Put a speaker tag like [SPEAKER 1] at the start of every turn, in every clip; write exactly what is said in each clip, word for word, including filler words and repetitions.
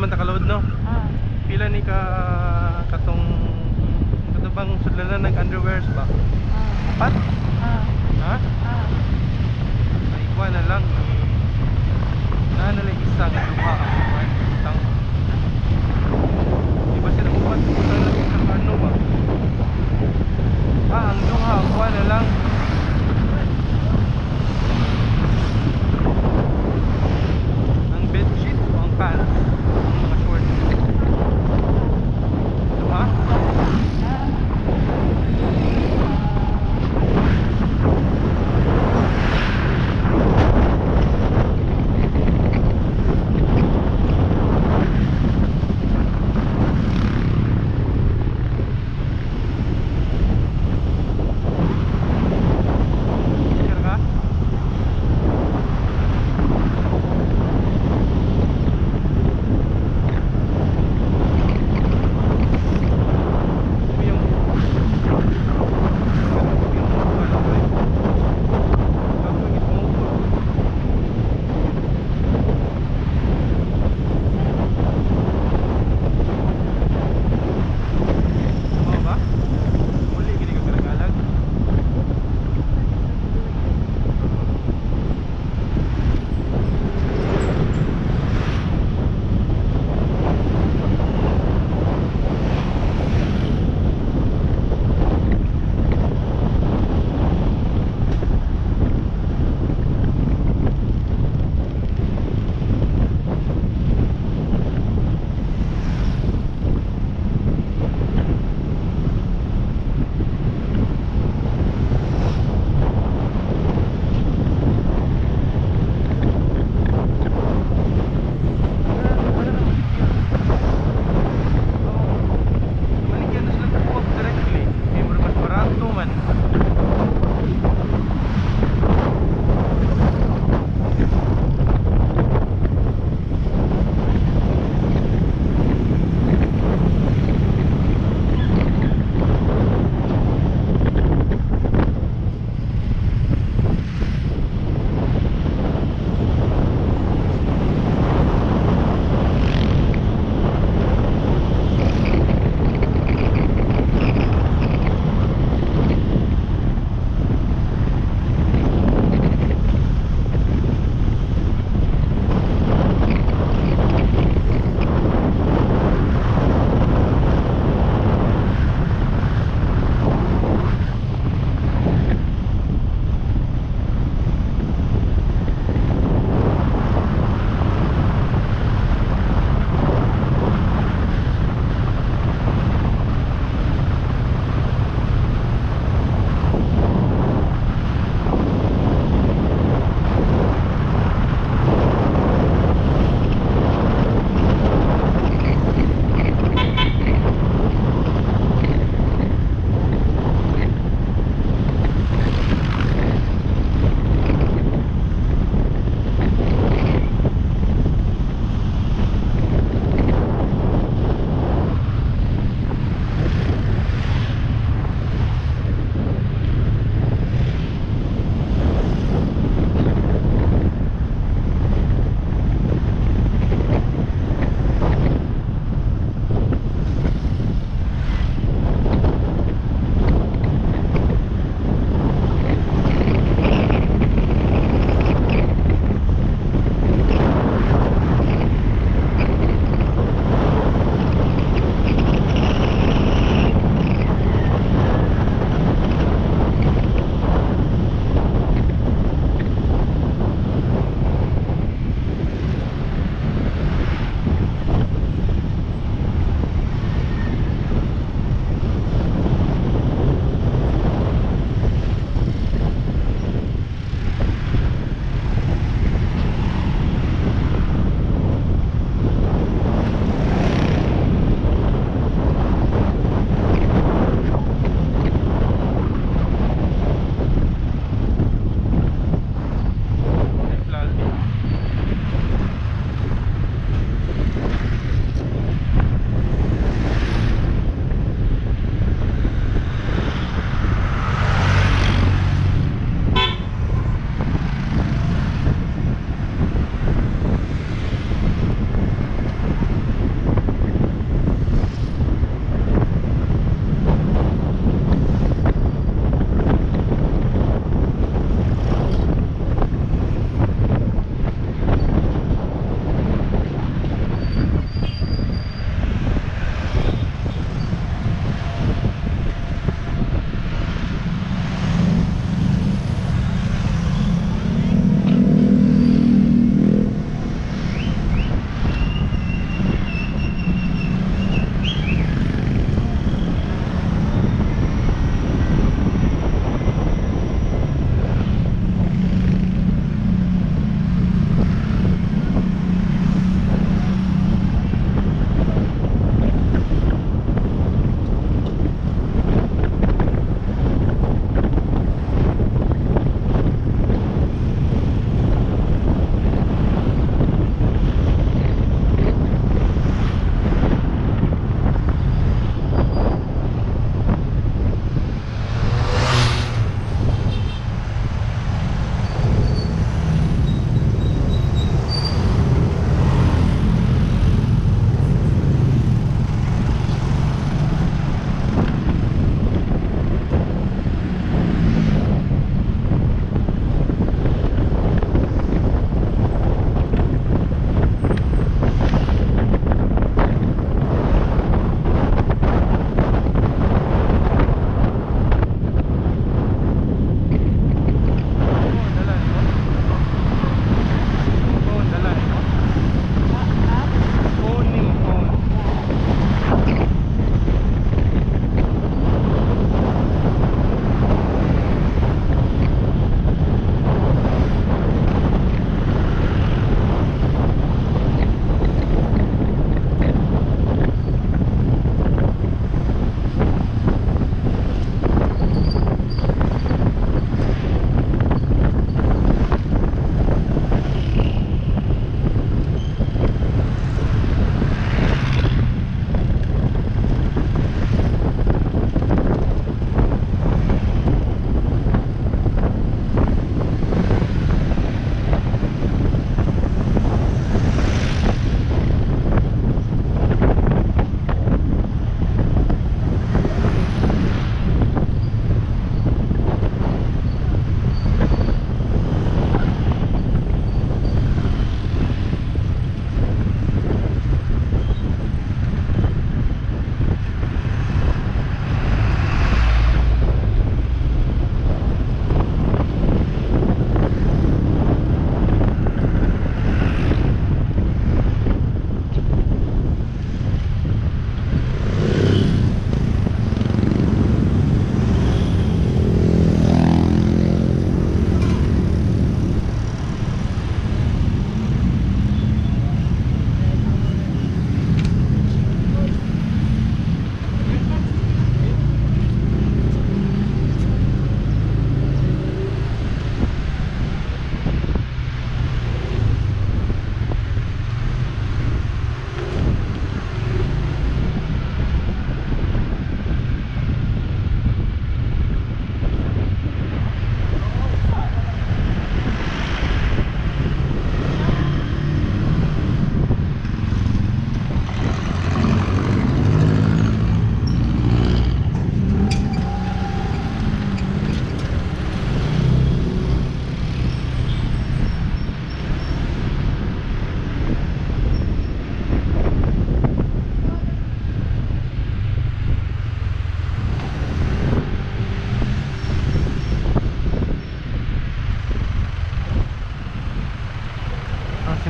[SPEAKER 1] man ta kaload no.
[SPEAKER 2] Ah.
[SPEAKER 1] Pila ni ka katong katubang sudlanan nag underwears ba?
[SPEAKER 2] Ah.
[SPEAKER 1] Apat?
[SPEAKER 2] Ah.
[SPEAKER 1] Ha?
[SPEAKER 2] Ah.
[SPEAKER 1] Ay kuha na lang. Na na lang isang duha ang kuan tang. Di ba sila upat utang lang isang ano ba? Ah, ang duha kuha na lang. Ang bedsheet o ang pants? Ang mga shorts. Duha?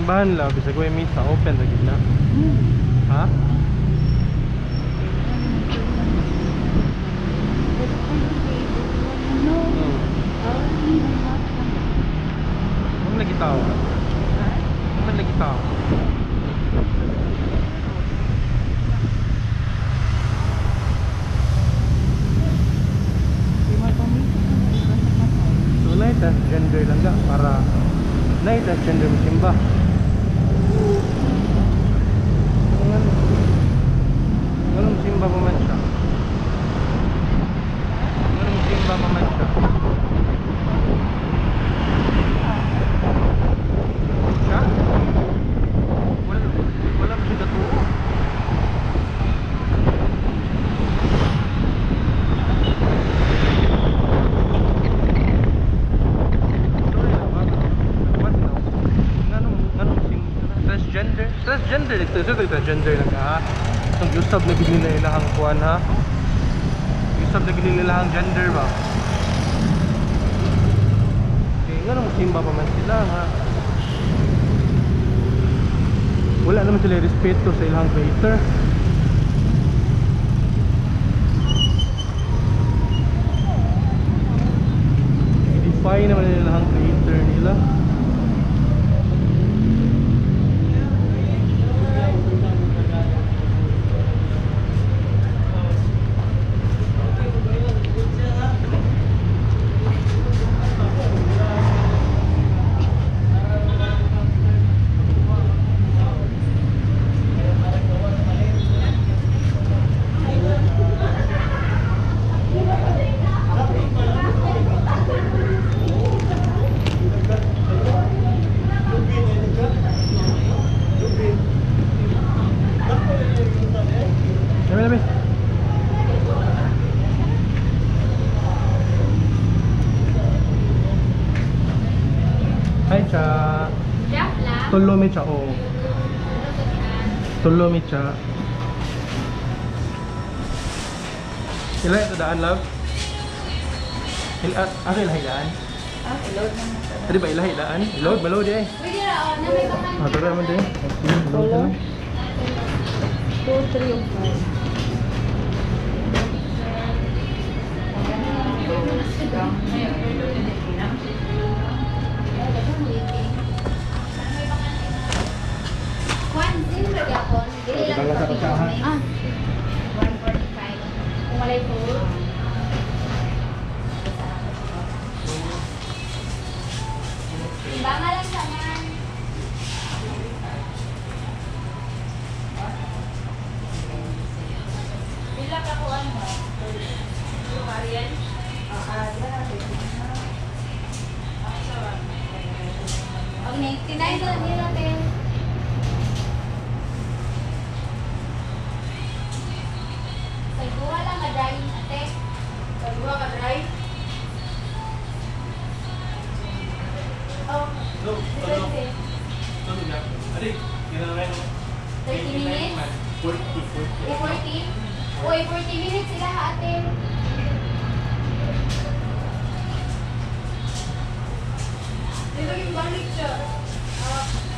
[SPEAKER 1] simbahan lang bisag way misa open ra gid na. Ha? Ano lagi tao? Ano lagi tao? So night transgender lang ga para night transgender mo simba. Anong simba pa man siya? Anong simba pa man siya? Siya? Wala, wala pa siya katuo. Sorry na, what? What now? Anong, anong simba? Transgender? Transgender, ito, ito, transgender lang ka ha? Ang usab na gid nila ilahang kuan ha. Usab na gid nila ilahang gender ba. Okay, ngano simba pa man sila ha. Wala naman sila respeto sa ilahang creator. I-defy naman nila ilahang creator nila. Hai cha. Tulo mi cha o. Tulo mi cha. Ila ito daan love? Ila ako ila hilaan.
[SPEAKER 2] Ah, load na mo.
[SPEAKER 1] Tadi ba ila hilaan? Load balod eh.
[SPEAKER 2] Pwede ra oh, na may kaman.
[SPEAKER 1] Ah, tara man din.
[SPEAKER 2] Tulo. two, three, five.
[SPEAKER 3] One zero gapon, dili lang
[SPEAKER 1] Bala sa
[SPEAKER 3] pati
[SPEAKER 1] kasahan.
[SPEAKER 3] kami.
[SPEAKER 2] Ah,
[SPEAKER 3] one forty-five. Kung walay food. Timbangan lang saman.
[SPEAKER 2] pila ka kuan mo? Marian? Ah, ah,
[SPEAKER 3] Pag ninety-nine lang nila din. Sagbuha lang ka-dry, ate.
[SPEAKER 2] Sagwa ka dry?
[SPEAKER 3] Oh, depende. thirty minutes? Eh, forty? Uy, forty minutes sila ha, ate.
[SPEAKER 2] Dito yung balik siya. Ah,